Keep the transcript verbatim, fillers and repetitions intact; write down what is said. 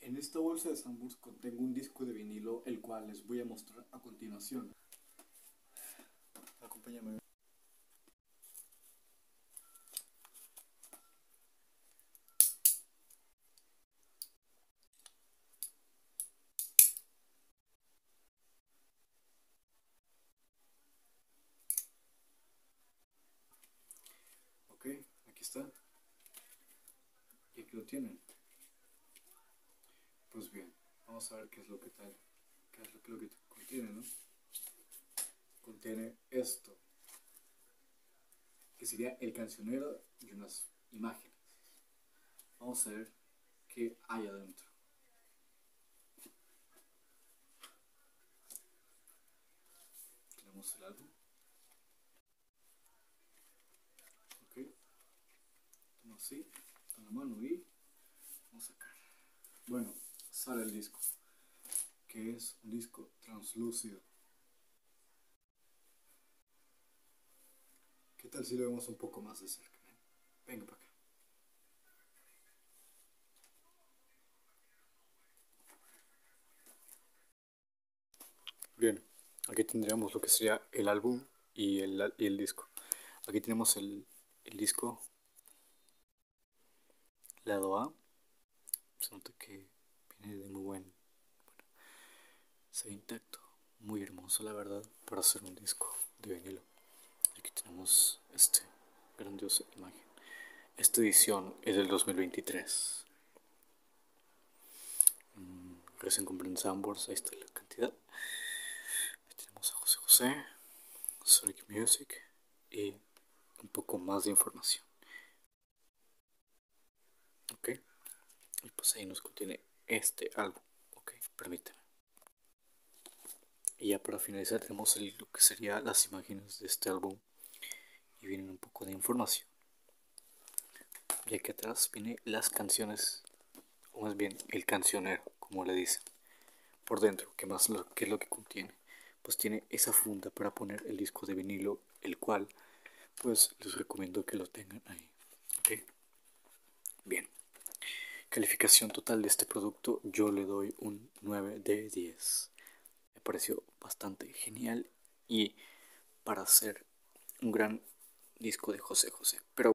En esta bolsa de Sanborns contengo un disco de vinilo, el cual les voy a mostrar a continuación. Acompáñame. Ok, aquí está. Y aquí lo tienen. Pues bien, vamos a ver qué es lo que tal, qué es lo que, lo que contiene, ¿no? Contiene esto, que sería el cancionero y unas imágenes. Vamos a ver qué hay adentro. Tenemos el álbum. Ok, tomo así, con la mano y vamos a sacar. Bueno, sale el disco, que es un disco translúcido. ¿Qué tal si lo vemos un poco más de cerca? ¿Eh? Venga para acá. Bien, aquí tendríamos lo que sería el álbum y el, y el disco. Aquí tenemos el, el disco, lado A. Se nota que viene de muy buen, bueno, se ve intacto, muy hermoso la verdad para hacer un disco de vinilo. Aquí tenemos este grandiosa imagen. Esta edición es del dos mil veintitrés. Mm, recién compré en Sanborns, ahí está la cantidad. Ahí tenemos a José José, Sonic Music y un poco más de información. Ok, y pues ahí nos contiene este álbum. Ok, permíteme. Y ya para finalizar tenemos el, lo que serían las imágenes de este álbum y vienen un poco de información. Y aquí atrás viene las canciones, o más bien el cancionero, como le dicen. Por dentro, ¿qué más lo, qué es lo que contiene? Pues tiene esa funda para poner el disco de vinilo, el cual pues les recomiendo que lo tengan ahí. ¿Ok? Bien. Calificación total de este producto, yo le doy un nueve de diez. Me pareció bastante genial y para hacer un gran disco de José José. Pero